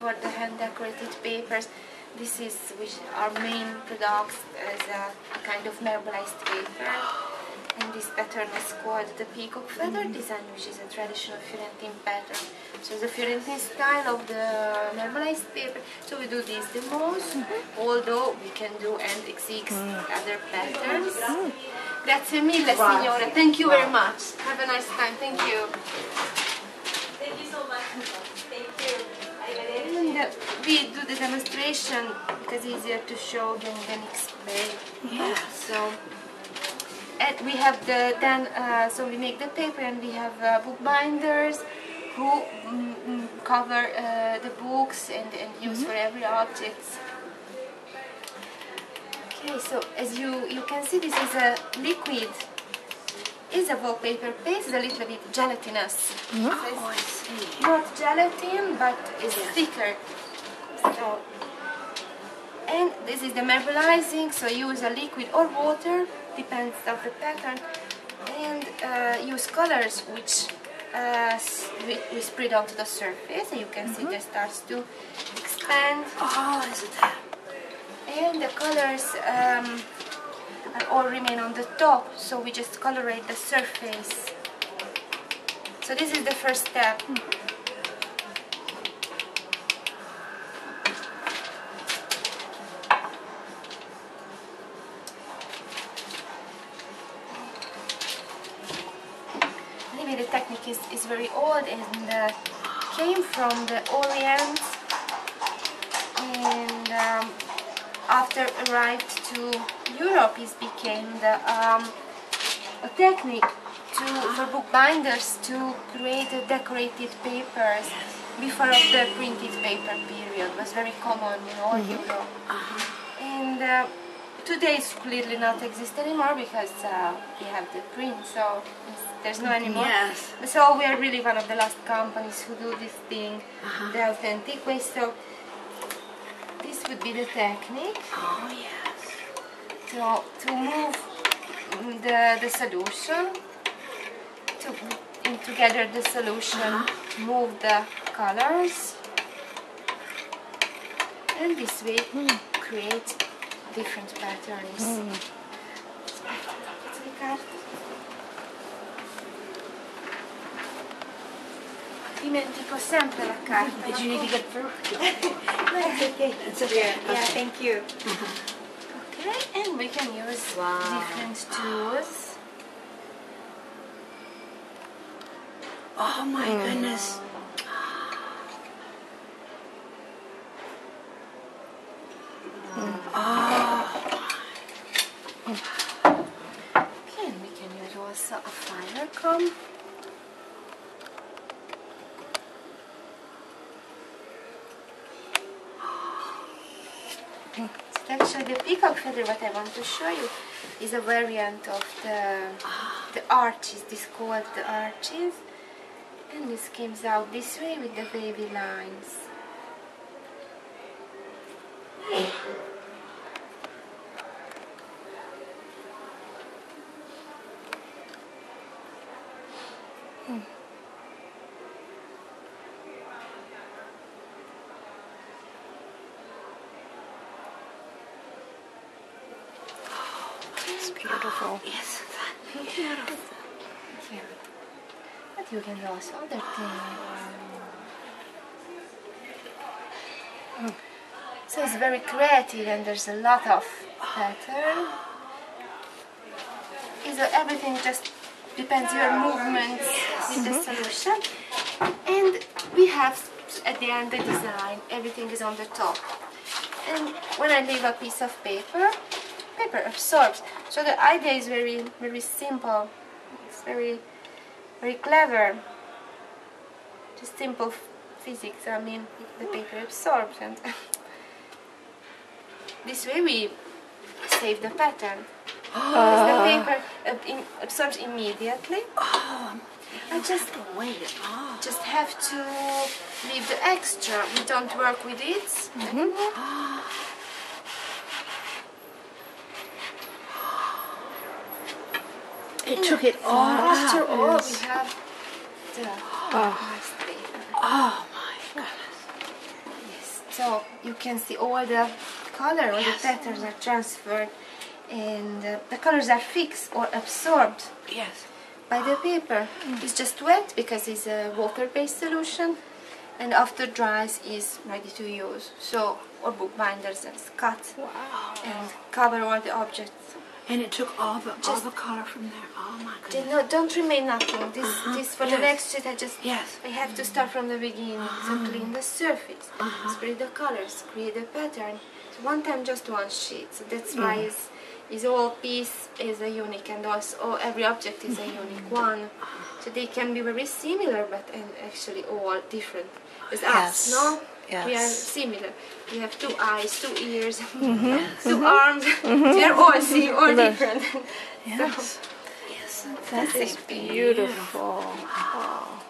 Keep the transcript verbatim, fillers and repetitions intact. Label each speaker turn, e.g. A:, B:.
A: For the hand decorated papers, this is which our main products as a kind of marbleized paper, and this pattern is called the peacock feather design, which is a traditional Fiorentine pattern. So the Fiorentine style of the marbleized paper. So we do this the most, although we can do and exist other patterns. Grazie mille, signora. Thank you very much. Have a nice time. Thank you. Thank you so much. Thank you. And uh, we do the demonstration because it's easier to show than, than explain.
B: Yeah.
A: So, and we have the then uh, so we make the paper, and we have uh, bookbinders who mm, mm, cover uh, the books and, and use mm-hmm. for every object. Okay, so as you you can see, this is a liquid. Is a wallpaper paste, is a little bit gelatinous.
B: Mm-hmm.
A: So
B: oh, I see.
A: Not gelatin, but it's yes. thicker. So, and this is the marbleizing, so use a liquid or water, depends on the pattern, and uh, use colors which uh, we, we spread onto the surface, and you can mm-hmm. see that starts to expand.
B: Oh, is it that?
A: And the colors um, all remain on the top, so we just colorate the surface. So this is the first step. Mm. Maybe the technique is, is very old and uh, came from the Orient, and um, after arrived to Europe, it became the um, a technique to, for bookbinders to create uh, decorated papers before of the printed paper period. It was very common in all mm-hmm. Europe. Uh-huh. And uh, today it's clearly not exist anymore because uh, we have the print, so there's no anymore.
B: Yes.
A: So we are really one of the last companies who do this thing uh-huh. the authentic way. So this would be the technique.
B: Oh yes.
A: So to move the the solution, to in together the solution, uh-huh. move the colors, and this way mm. create different patterns. Mm. Dimentico sempre la carta.
B: Did you need to get through?
A: No, it's okay.
B: It's okay.
A: Yeah,
B: okay.
A: yeah, thank you.
B: Uh-huh.
A: Okay, and we can use
B: wow.
A: different tools.
B: Oh my mm. goodness. Mm. Oh.
A: Okay, and we can use also a finer comb. Actually, the peacock feather, what I want to show you, is a variant of the the arches. This called the arches, and this comes out this way with the wavy lines. Hmm.
B: It's beautiful. Yes, that's beautiful.
A: Yeah. But you can do also other things. Mm. So it's very creative, and there's a lot of pattern. So everything just depends your movements with the solution. And we have at the end the design. Everything is on the top. And when I leave a piece of paper, paper absorbs. So the idea is very, very simple. It's very, very clever. Just simple physics. I mean, the paper absorbs, and this way we save the pattern. Because the paper uh, in, absorbs immediately.
B: Oh,
A: I just
B: wait. Oh.
A: just have to leave the extra. We don't work with it
B: Mm-hmm.
A: anymore.
B: It
A: And
B: took it all
A: after
B: out.
A: all,
B: Yes.
A: we have the
B: Oh.
A: nice paper.
B: Oh my goodness.
A: Yes. So you can see all the color, all
B: Yes.
A: the patterns are transferred, and uh, the colors are fixed or absorbed
B: Yes.
A: by the paper. It's just wet because it's a water-based solution, and after dries is ready to use. So, or bookbinders and cut
B: Wow.
A: and cover all the objects.
B: And it took all the all
A: Just-
B: the color from there. Oh my
A: They
B: goodness.
A: no, don't remain nothing. This,
B: Uh-huh.
A: this for
B: Yes.
A: the next sheet. I just,
B: Yes.
A: I have to start from the beginning. So clean the surface,
B: Uh-huh.
A: spray the colors, create the pattern. So one time, just one sheet. So that's why
B: Mm-hmm.
A: it's, is all piece is a unique, and also oh, every object is a unique one. So they can be very similar, but and actually all different. As
B: Yes.
A: us, no? We are
B: Yes.
A: similar. We have two eyes, two ears, two arms. We are all same, all different.
B: Yes. Yes.
A: That's
B: That is
A: it.
B: beautiful. Oh.